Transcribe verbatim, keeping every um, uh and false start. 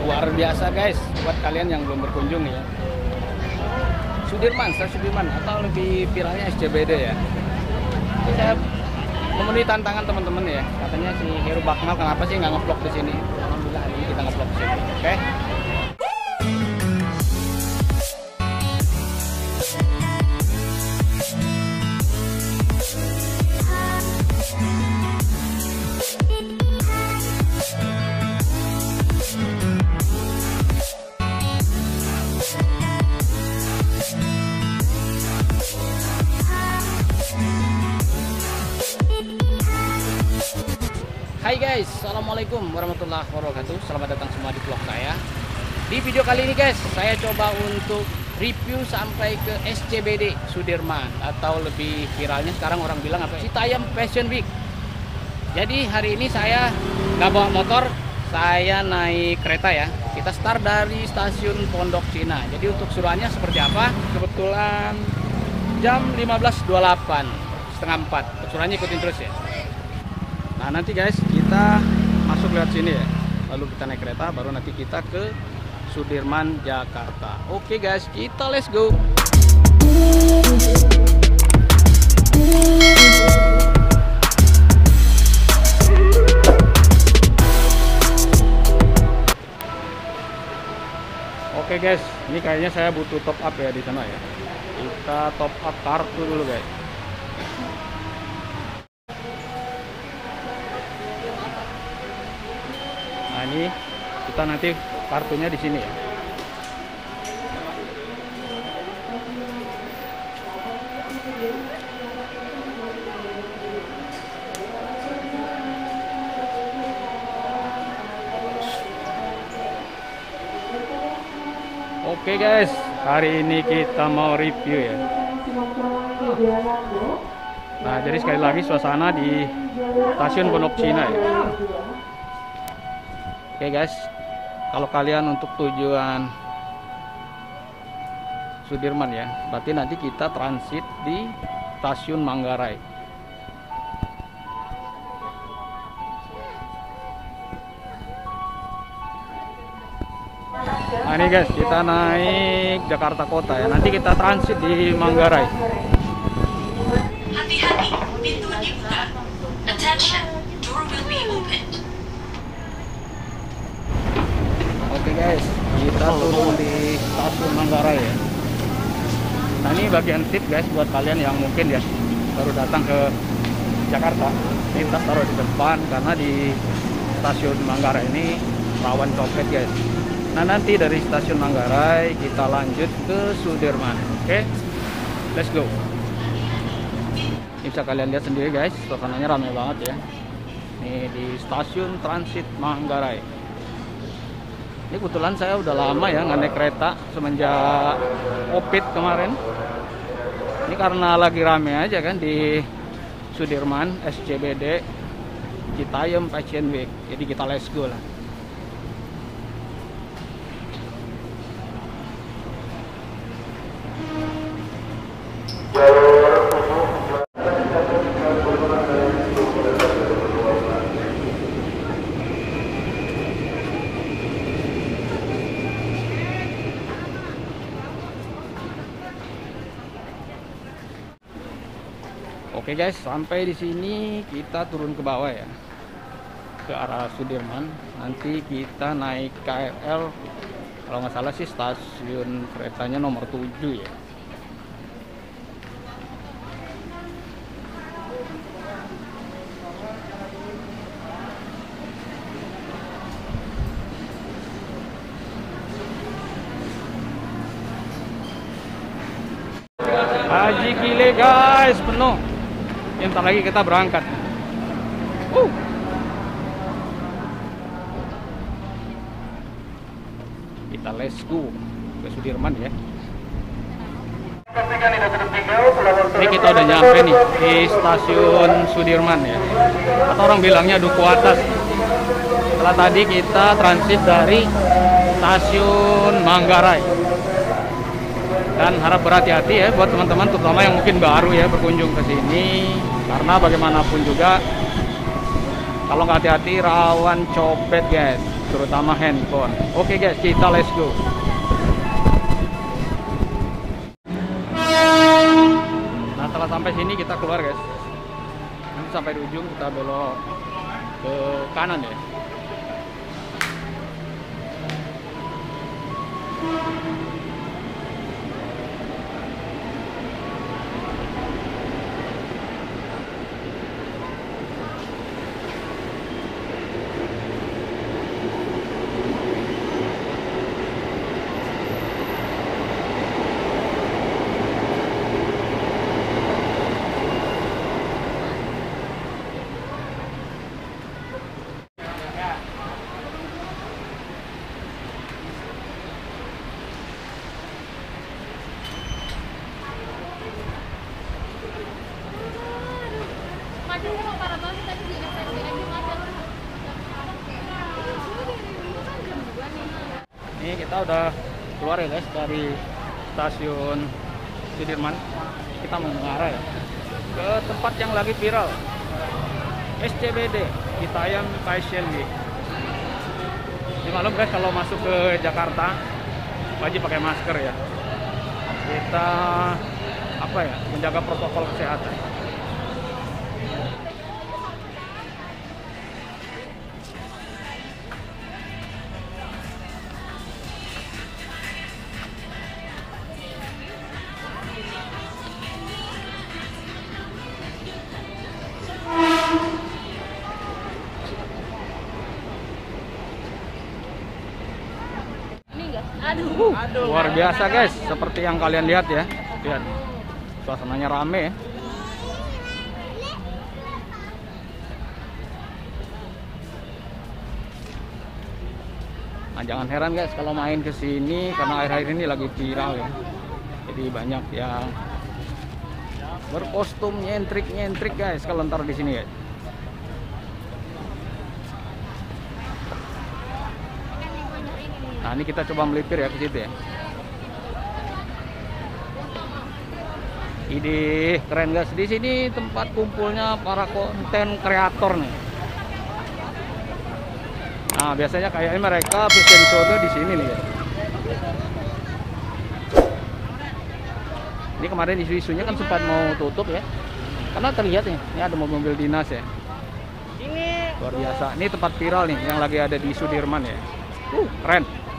luar biasa guys, buat kalian yang belum berkunjung ya. Sudirman, Stasiun Sudirman atau lebih viralnya S C B D ya. Ini saya memenuhi tantangan teman-teman ya. Katanya si Heru Bakmal kenapa sih nggak nge-vlog di sini? Alhamdulillah hari ini kita nge-vlog di sini. Oke. Okay? Hai guys, assalamualaikum warahmatullahi wabarakatuh. Selamat datang semua di vlog saya. Di video kali ini guys, saya coba untuk review sampai ke S C B D Sudirman atau lebih viralnya sekarang orang bilang apa? Citayam Fashion Week. Jadi hari ini saya nggak bawa motor, saya naik kereta ya. Kita start dari stasiun Pondok Cina. Jadi untuk suruhannya seperti apa? Kebetulan jam lima belas dua puluh delapan, setengah empat. Suruhannya ikutin terus ya. Nah nanti guys kita masuk lewat sini ya, lalu kita naik kereta baru nanti kita ke Sudirman Jakarta. Oke guys, kita let's go. Oke guys, ini kayaknya saya butuh top up ya di sana ya. Kita top up kartu dulu guys. Nah ini kita nanti kartunya di sini ya. Oke guys, hari ini kita mau review ya. Nah jadi sekali lagi suasana di stasiun Pondok Cina ya. Oke guys, kalau kalian untuk tujuan Sudirman ya, berarti nanti kita transit di stasiun Manggarai. Nah ini guys, kita naik Jakarta Kota ya, nanti kita transit di Manggarai. Hati-hati, pintu dibuka. Attention, door will be opened. Oke guys, kita turun di stasiun Manggarai ya. Nah ini bagian tip guys buat kalian yang mungkin ya baru datang ke Jakarta. Kita taruh di depan karena di stasiun Manggarai ini rawan copet guys. Nah nanti dari stasiun Manggarai kita lanjut ke Sudirman. Oke, let's go. Ini bisa kalian lihat sendiri guys, suasananya ramai banget ya. Ini di stasiun transit Manggarai. Ini kebetulan saya udah lama ya nggak naik kereta semenjak Covid kemarin. Ini karena lagi rame aja kan di Sudirman, S C B D, Citayam Fashion Week. Jadi kita let's go lah. Oke guys, sampai di sini kita turun ke bawah ya, ke arah Sudirman. Nanti kita naik K R L, kalau nggak salah sih stasiun keretanya nomor tujuh ya. Haji Gile guys, penuh. Bentar lagi kita berangkat. Uh. Kita let's go ke Sudirman ya. Ini kita udah nyampe nih di stasiun Sudirman ya. Atau orang bilangnya Duku Atas. Setelah tadi kita transit dari stasiun Manggarai. Dan harap berhati-hati ya buat teman-teman terutama yang mungkin baru ya berkunjung ke sini, karena bagaimanapun juga kalau nggak hati-hati rawan copet guys. terutama handphone. Oke guys, kita let's go. Nah, setelah sampai sini kita keluar guys. Nanti sampai di ujung kita belok ke kanan ya. Ini kita udah keluar ya guys dari stasiun Sudirman. Kita mau mengarah ya ke tempat yang lagi viral, S C B D, Citayam Fashion Week. Ini maklum guys, kalau masuk ke Jakarta wajib pakai masker ya. Kita apa ya, menjaga protokol kesehatan. Aduh. Uh, luar biasa guys, seperti yang kalian lihat ya. Lihat, suasananya rame ya. Nah, jangan heran guys kalau main ke sini karena akhir-akhir ini lagi viral ya. Jadi banyak yang berkostum nyentrik-nyentrik guys kalau ntar di sini ya. Nah, ini kita coba melipir ya ke situ ya. Ide keren guys, di sini tempat kumpulnya para konten kreator nih. Nah, biasanya kayaknya mereka fashion show tuh di sini nih ya. Ini kemarin isu-isunya kan sempat mau tutup ya. Karena terlihat nih, ini ada mobil dinas ya. Ini Luar biasa. Ini tempat viral nih yang lagi ada di Sudirman ya. Uh, keren.